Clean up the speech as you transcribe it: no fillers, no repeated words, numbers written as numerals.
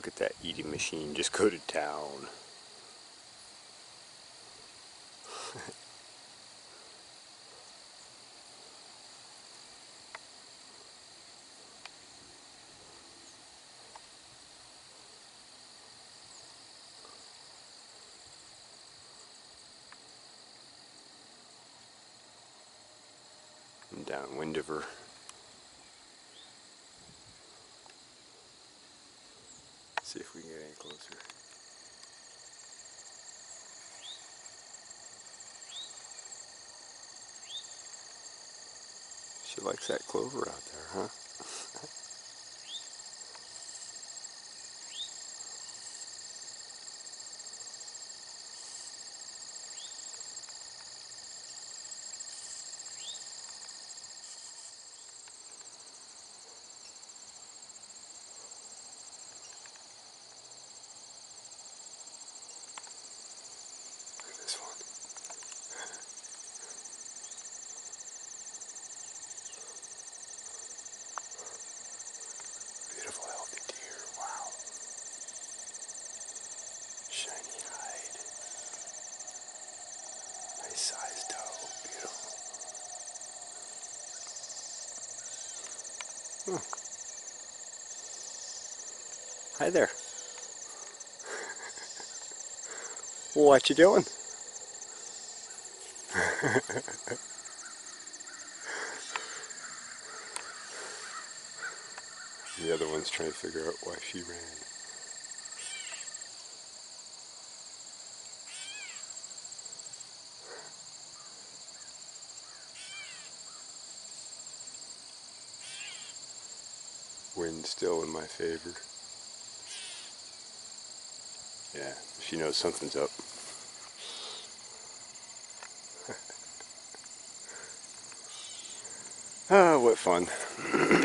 Look at that eating machine just go to town. And downwind of her. See if we can get any closer. She likes that clover out there, huh? Look at this one. Beautiful healthy deer, wow. Shiny hide. Nice sized toe, beautiful. Hi there. What you doing? The other one's trying to figure out why she ran. Wind still in my favor. Yeah, she knows something's up. Ah, what fun.